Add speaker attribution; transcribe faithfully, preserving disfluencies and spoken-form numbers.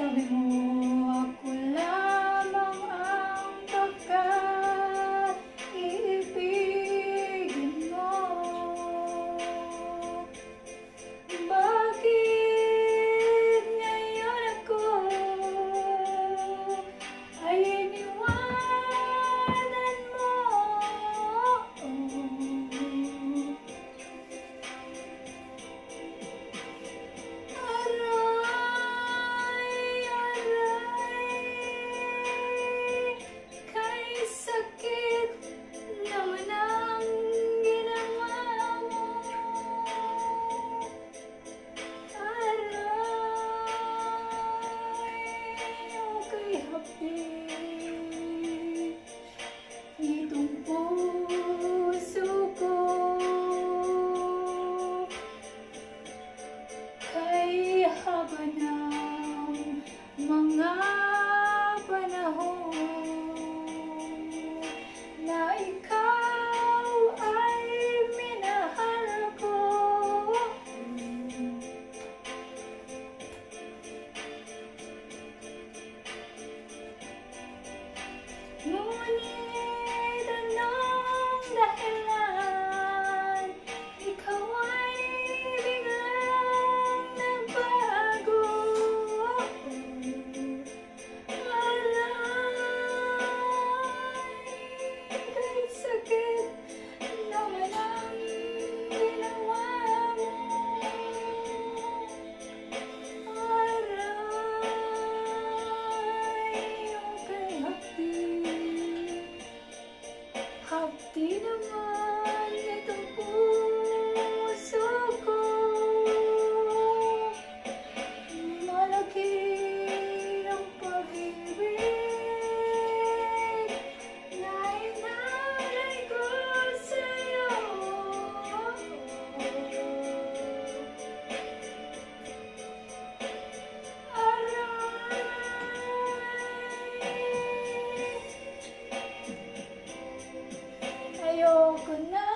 Speaker 1: Sabi mo ako lamang ang pagkat iibigin mo. Bakit ngayon ako ay iniwanan mo? Aray, aray, kay sakit naman ang ginawa mo. Aray, okay happy itong puso ko. Kay haba ng mga panahon na ikaw ay minahal ko. Ngunit anong dahilan ikaw ay biglang nagbago? Aray, kay sakit naman ang ginawa mo. Aray, okay hapdi, hapdi naman itong puso ko. Malaki ang pag-ibig na inalay ko sa'yo. Aray, ayoko na